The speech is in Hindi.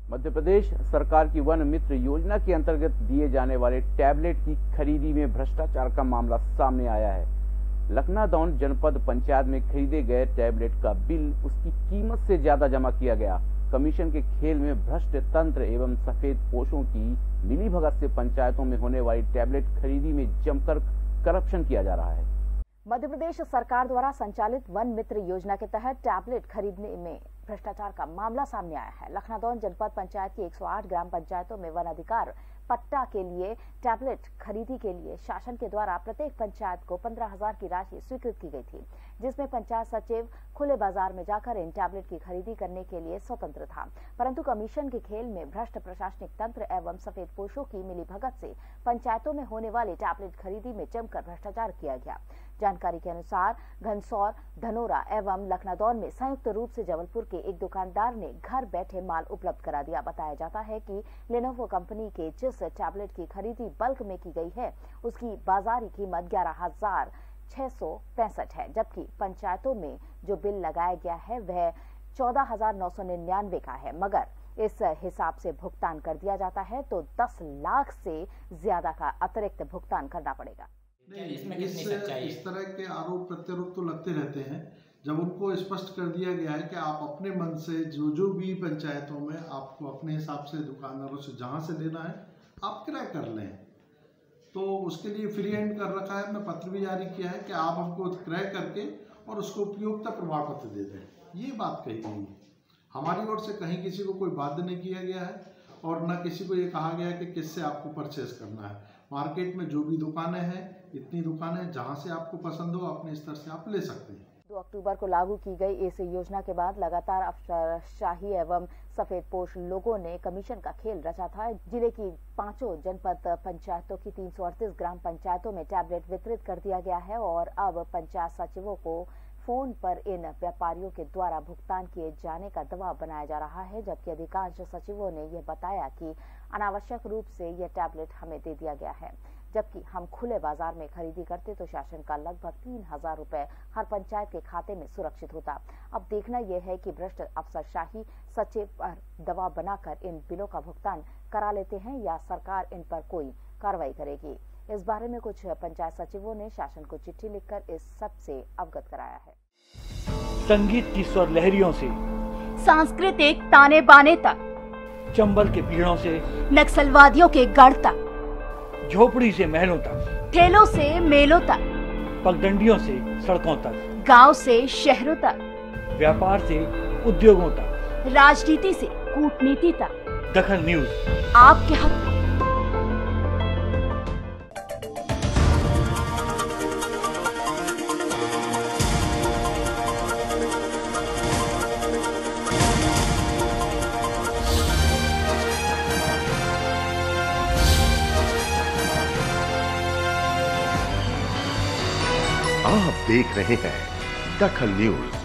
मध्य प्रदेश सरकार की वन मित्र योजना के अंतर्गत दिए जाने वाले टैबलेट की खरीदी में भ्रष्टाचार का मामला सामने आया है। लखनादौन जनपद पंचायत में खरीदे गए टैबलेट का बिल उसकी कीमत से ज्यादा जमा किया गया। कमीशन के खेल में भ्रष्ट तंत्र एवं सफेद पोशों की मिलीभगत से पंचायतों में होने वाली टैबलेट खरीदी में जमकर करप्शन किया जा रहा है। मध्य प्रदेश सरकार द्वारा संचालित वन मित्र योजना के तहत टैबलेट खरीदने में भ्रष्टाचार का मामला सामने आया है। लखनादौन जनपद पंचायत की 108 ग्राम पंचायतों में वन अधिकार पट्टा के लिए टैबलेट खरीदी के लिए शासन के द्वारा प्रत्येक पंचायत को 15,000 की राशि स्वीकृत की गई थी, जिसमें पंचायत सचिव खुले बाजार में जाकर इन टैबलेट की खरीदी करने के लिए स्वतंत्र था। परंतु कमीशन के खेल में भ्रष्ट प्रशासनिक तंत्र एवं सफेद पोशों की मिलीभगत से पंचायतों में होने वाली टैबलेट खरीदी में जमकर भ्रष्टाचार किया गया। जानकारी के अनुसार घनसौर, धनोरा एवं लखनादौन में संयुक्त रूप से जबलपुर के एक दुकानदार ने घर बैठे माल उपलब्ध करा दिया। बताया जाता है कि लेनोवो कंपनी के जिस टैबलेट की खरीदी बल्क में की गई है, उसकी बाजारी कीमत 11,665 है, जबकि पंचायतों में जो बिल लगाया गया है वह 14,999 का है। मगर इस हिसाब से भुगतान कर दिया जाता है तो 10 लाख से ज्यादा का अतिरिक्त भुगतान करना पड़ेगा। इस तरह के आरोप प्रत्यारोप तो लगते रहते हैं। जब उनको स्पष्ट कर दिया गया है कि आप अपने मन से जो भी पंचायतों में आपको अपने हिसाब से दुकानदारों से जहां से लेना है आप क्रय कर लें, तो उसके लिए फ्री हैंड कर रखा है। हमने पत्र भी जारी किया है कि आप हमको क्रय करके और उसको उपयोगिता प्रमाण पत्र दे दें। ये बात कही गई है। हमारी ओर से कहीं किसी को कोई बाध्य नहीं किया गया है और न किसी को ये कहा गया है कि किससे आपको परचेस करना है। मार्केट में जो भी दुकानें हैं, इतनी दुकानें जहां से आपको पसंद हो अपने स्तर से आप ले सकते हैं। 2 अक्टूबर को लागू की गई इस योजना के बाद लगातार अफसरशाही एवं सफेदपोश लोगों ने कमीशन का खेल रचा था। जिले की 5 जनपद पंचायतों की 338 ग्राम पंचायतों में टैबलेट वितरित कर दिया गया है और अब पंचायत सचिवों को फोन पर इन व्यापारियों के द्वारा भुगतान किए जाने का दबाव बनाया जा रहा है, जबकि अधिकांश सचिवों ने यह बताया कि अनावश्यक रूप से यह टैबलेट हमें दे दिया गया है, जबकि हम खुले बाजार में खरीदी करते तो शासन का लगभग 3,000 रुपए हर पंचायत के खाते में सुरक्षित होता। अब देखना यह है कि भ्रष्ट अफसरशाही सचिव पर दबाव बनाकर इन बिलों का भुगतान करा लेते हैं या सरकार इन पर कोई कार्रवाई करेगी। इस बारे में कुछ पंचायत सचिवों ने शासन को चिट्ठी लिखकर इस सब से अवगत कराया है। संगीत की स्वर लहरियों से सांस्कृतिक ताने बाने तक, चंबल के पीड़ों से नक्सलवादियों के गढ़ तक, झोपड़ी से महलों तक, ठेलों से मेलों तक, पगडंडियों से सड़कों तक, गांव से शहरों तक, व्यापार से उद्योगों तक, राजनीति से कूटनीति तक, दखल न्यूज आपके हक में। आप देख रहे हैं दखल न्यूज।